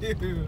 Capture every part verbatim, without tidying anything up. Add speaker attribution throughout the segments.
Speaker 1: Dude.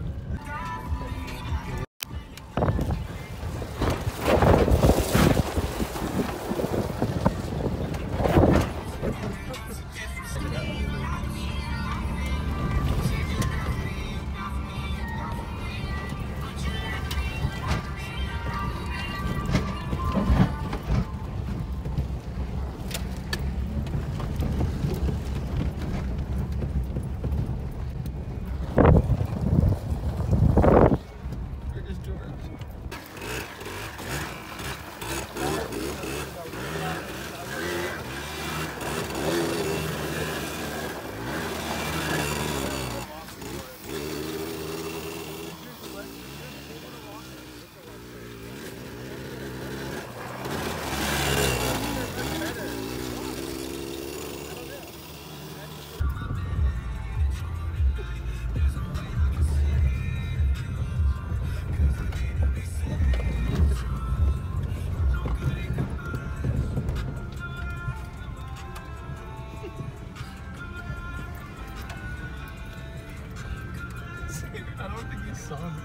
Speaker 1: I don't think you saw me.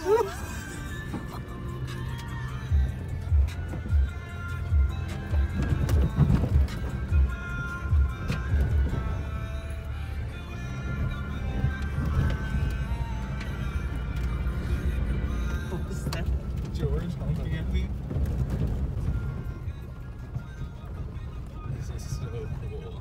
Speaker 1: What was that? George honking at me. This is so cool.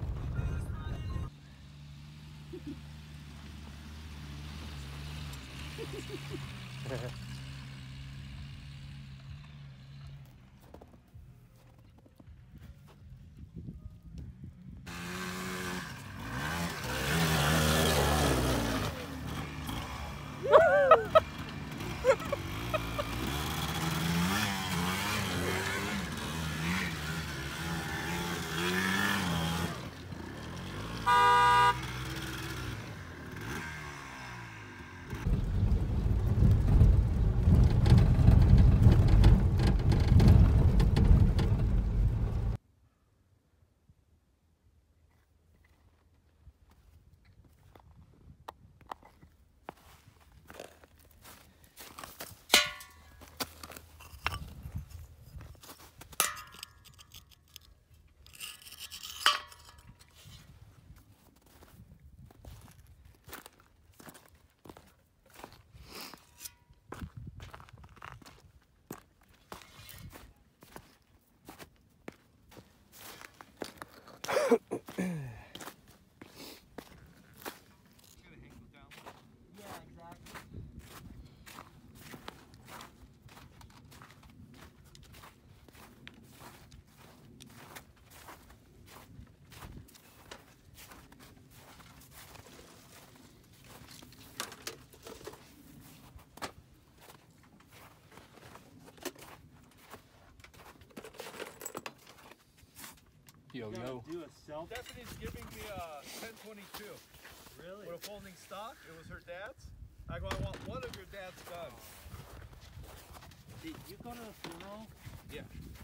Speaker 1: Yo, yo.
Speaker 2: Do a self.
Speaker 3: Stephanie's giving me a ten twenty-two.
Speaker 2: Really?
Speaker 3: With a folding stock. It was her dad's. I go, I want one of your dad's guns.
Speaker 2: Did you go to the funeral?
Speaker 3: Yeah.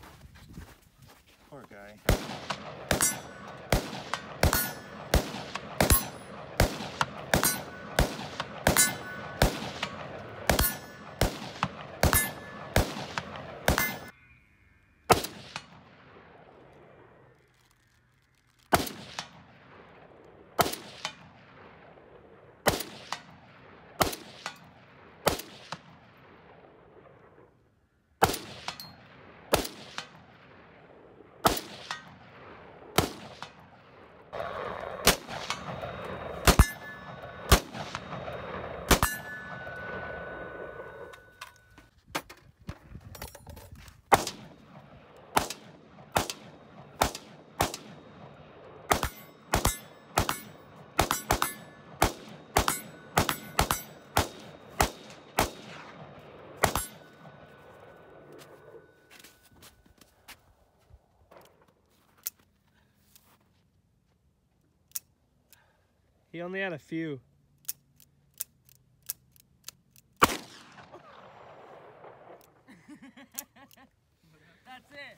Speaker 2: Poor guy.
Speaker 1: He only had a few.
Speaker 4: That's it.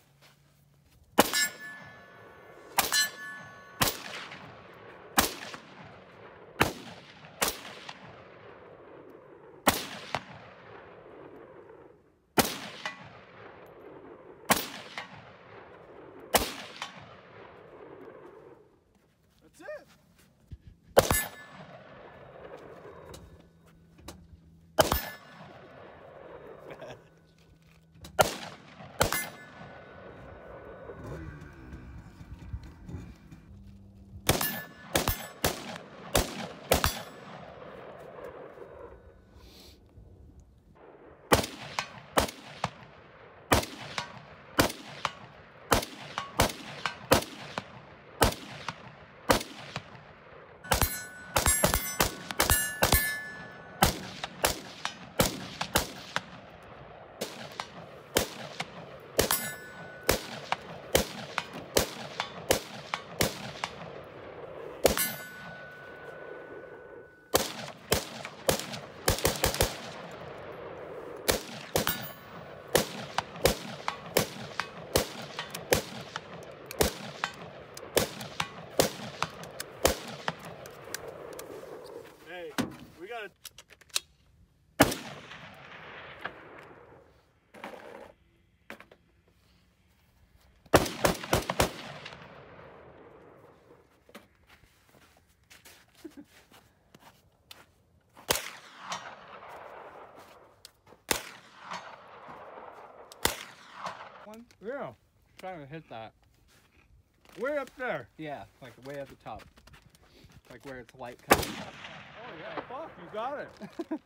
Speaker 1: One?
Speaker 3: Yeah.
Speaker 1: Trying to hit that.
Speaker 3: Way up there.
Speaker 1: Yeah, like way at the top. Like where it's light coming.
Speaker 3: Oh yeah, fuck, you got it.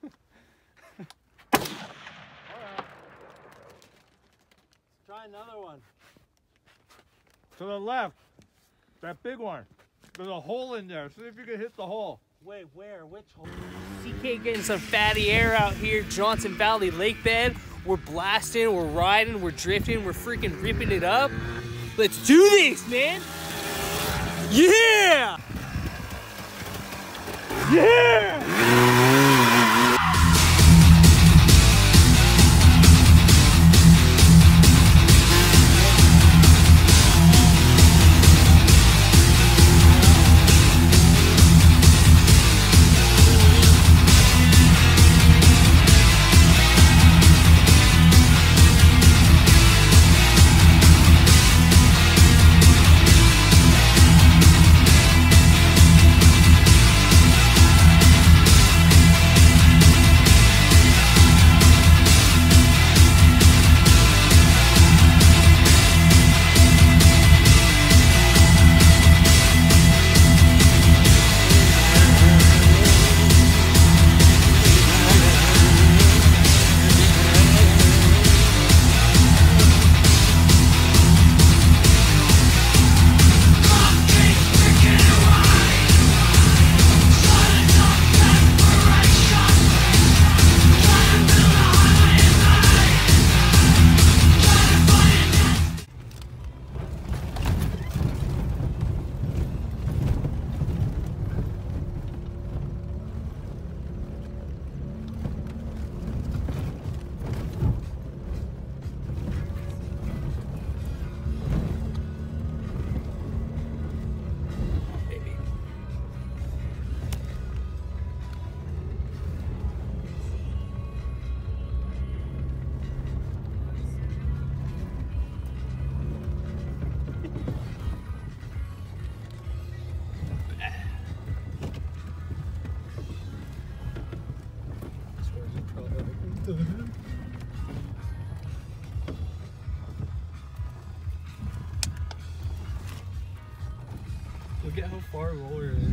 Speaker 3: Alright.
Speaker 2: Let's try another one.
Speaker 3: To the left. That big one. There's a hole in there. See if you can hit the hole.
Speaker 2: Wait, where? Which hole?
Speaker 4: C K getting some fatty air out here, Johnson Valley Lake Bed. We're blasting, we're riding, we're drifting, we're freaking ripping it up. Let's do this, man! Yeah! Yeah!
Speaker 1: Look at how far roller it is.